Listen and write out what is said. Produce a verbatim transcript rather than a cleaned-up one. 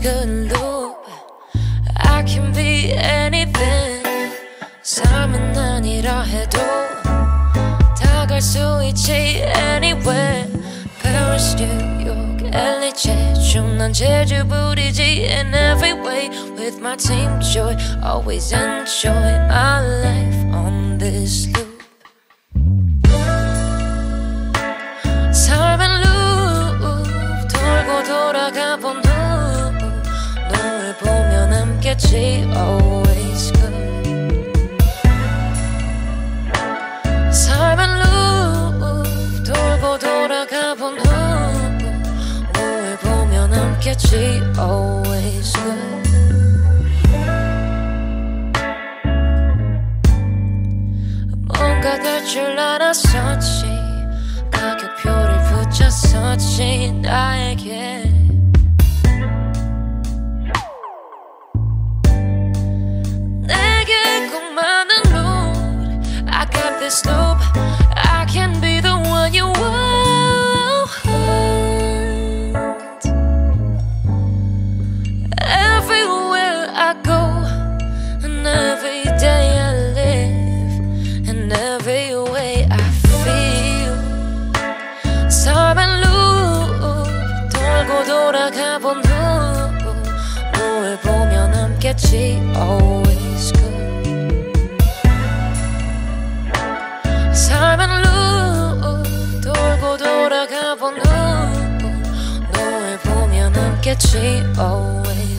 good loop. I can be anything. 삶은 아니라 해도 다 갈 수 있지 anywhere. Paris, New York, 엘에이, 제주, 난 제주 부리지 in every way. With my team joy, always enjoy my life on this loop. 삶은 loop, 돌고 돌아가 본 후 노을 보며 남겠지 always good. 삶은 loop, 돌고 돌아가 본 후 노을 보며 남겠지 always good. 뭔가 될 줄 알았었지. 가격표를 붙였었지 나에게. 내게 꼭 맞는 mood. I got this loop. I can be the one you want. Everywhere I go and every day I live and every way I feel. 삶은 loop, 돌고 돌아가 본 후 노을 보며 남겠지 always good. 삶은 loop, 돌고 돌아가 본 후 노을 보며 남겠지 always good.